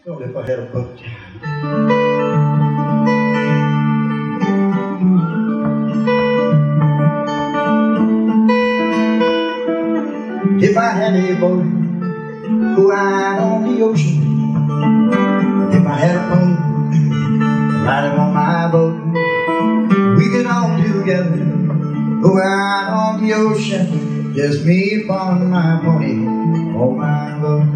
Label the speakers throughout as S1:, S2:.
S1: Well, if I had a boat. If I had a boat, go out on the ocean. If I had a pony, riding on my boat, we could all together go out on the ocean. Just me upon my pony, on my boat.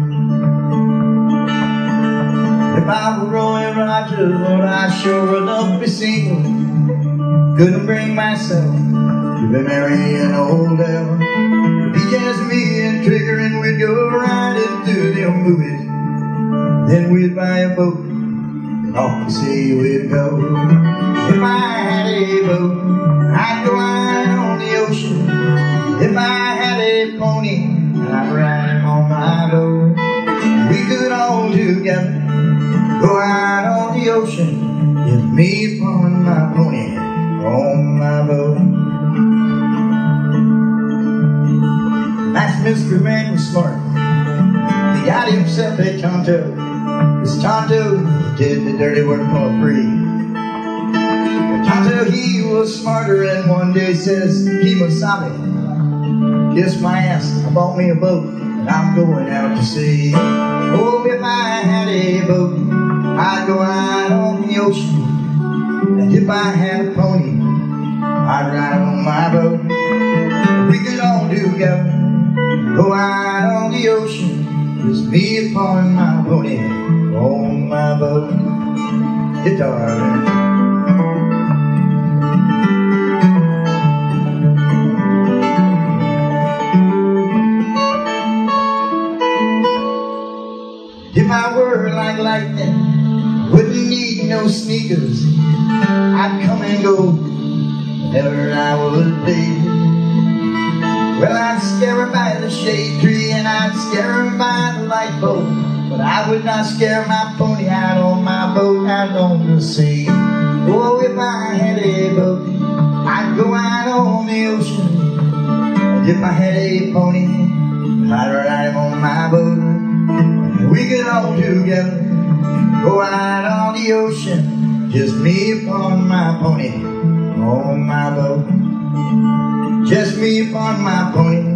S1: If I were Roy Rogers, Lord, I sure enough be single. Couldn't bring myself to be marrying an old devil. It'd be just me and Trigger, and we'd go riding through them movies. Then we'd buy a boat, and off to sea we'd go. If I had a boat, I'd go out on the ocean. If I had a pony, I'd ride him on my boat. We could all together go out on the ocean, just me upon my pony, on my boat. Nice Mr. Man was smart. He got himself a Tonto. This Tonto did the dirty work for free. The Tonto, he was smarter, and one day says, "Kemosabe, kiss my ass, I bought me a boat, and I'm going out to sea." Oh, if I had a boat, I'd go out on the ocean. And if I had a pony, I'd ride on my boat. We could all together go out on the ocean, just me upon my pony, on my boat. Guitar. If I were like lightning, wouldn't need no sneakers. I'd come and go whenever I would be. Well, I'd scare her by the shade tree, and I'd scare her by the light boat, but I would not scare my pony out on my boat out on the sea. Oh, if I had a boat, I'd go out on the ocean. And if I had a pony, I'd ride him on my boat. We could all together go out on the ocean, just me upon my pony, on my boat. Just me upon my pony,